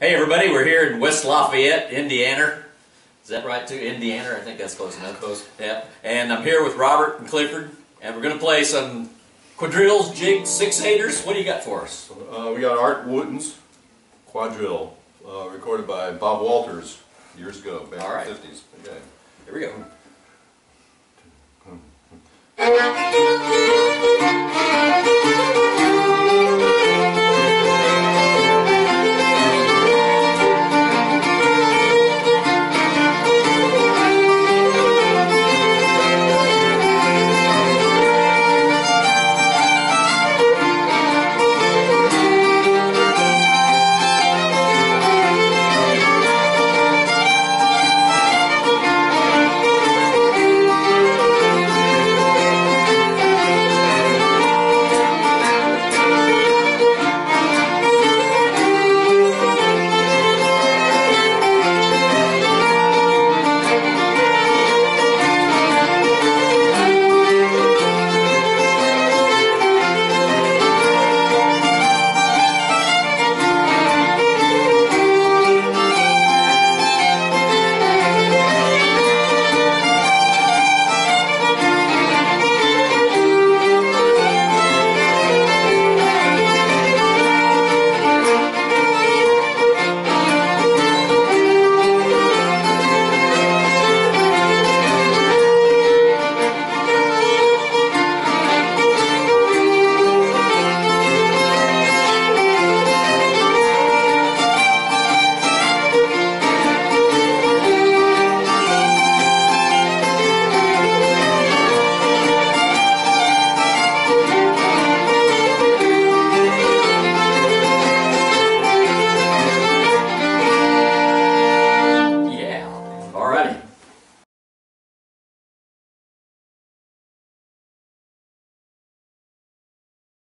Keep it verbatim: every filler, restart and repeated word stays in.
Hey everybody, we're here in West Lafayette, Indiana. Is that right too? Indiana? I think that's close enough. Close. Yeah. And I'm here with Robert and Clifford, and we're going to play some quadrilles, jigs, six-eighters. What do you got for us? Uh, we got Art Wooten's Quadrille, uh, recorded by Bob Walters years ago, back All right. in the fifties. Okay. Here we go.